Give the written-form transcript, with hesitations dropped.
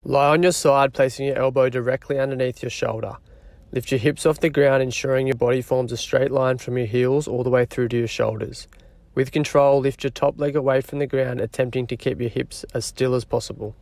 Lie on your side, placing your elbow directly underneath your shoulder. Lift your hips off the ground, ensuring your body forms a straight line from your heels all the way through to your shoulders. With control, lift your top leg away from the ground, attempting to keep your hips as still as possible.